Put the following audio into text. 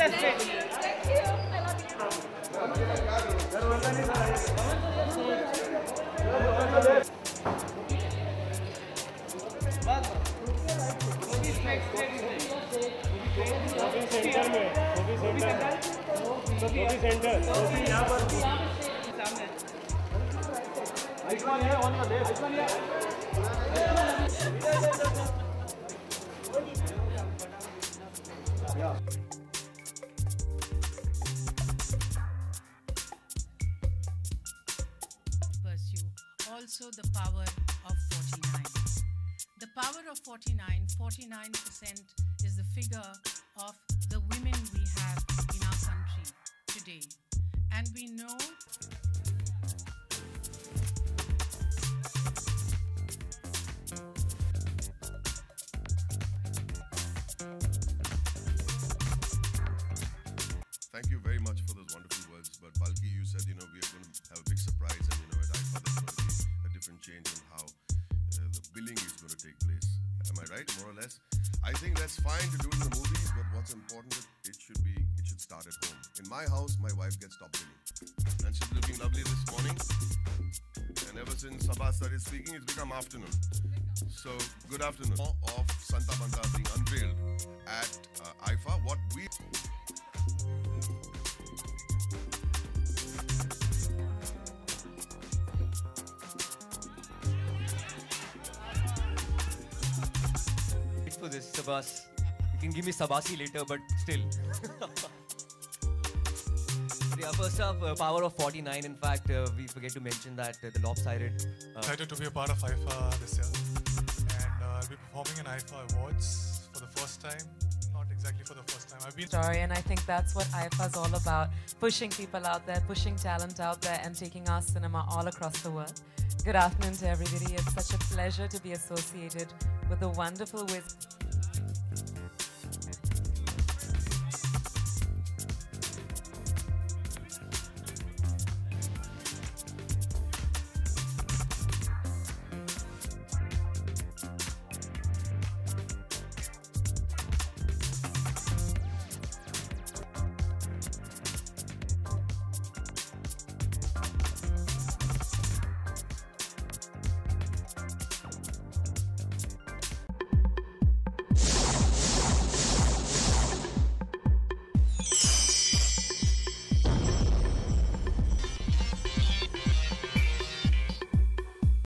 Pursue also the power of 49. The power of 49, 49% is the figure of the women we have in our country today. And we know Thank you very much for those wonderful words. But Balki, you said, we are going to have a big surprise, and at IFA there's going to be a different change in how the billing is going to take place. Am I right, more or less? I think that's fine to do in the movies, but what's important, it should start at home. In my house, my wife gets top billing, and she's looking lovely this morning. And ever since Sabha started speaking, it's become afternoon. So, good afternoon. Of Santa Banda being unveiled at IFA. What we for this, Sabas. You can give me Sabasi later, but still. Yeah, first off, power of 49. In fact, we forget to mention that the lopsided. Excited to be a part of IFA this year, and I'll be performing in IFA Awards for the first time. Not exactly for the first time. I've been story, and I think that's what IFA is all about: pushing people out there, pushing talent out there, and taking our cinema all across the world. Good afternoon to everybody. It's such a pleasure to be associated with the wonderful